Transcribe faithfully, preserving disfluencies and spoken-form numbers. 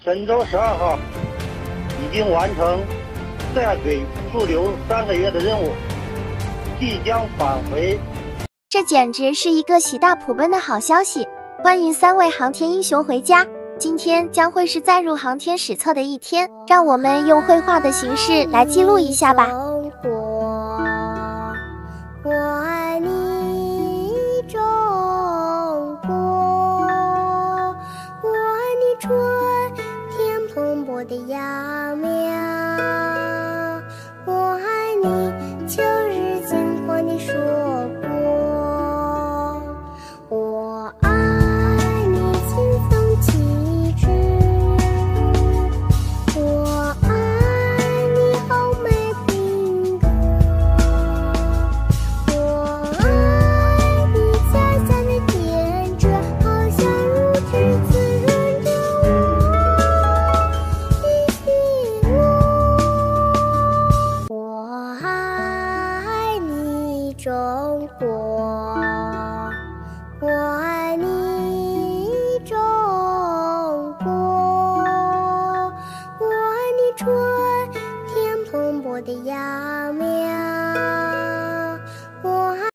神舟十二号已经完成下水驻留三个月的任务，即将返回。 这简直是一个喜大普奔的好消息！欢迎三位航天英雄回家。今天将会是载入航天史册的一天，让我们用绘画的形式来记录一下吧。 我爱你中国，我爱你春天蓬勃的芽苗，我爱你秋日金黄的硕果，我爱你青松气质，我爱你红梅品格，我爱你皎皎的天真，好像如此滋润着我的心窝。我爱你中国，我爱你中国，我爱你春天蓬勃的芽苗。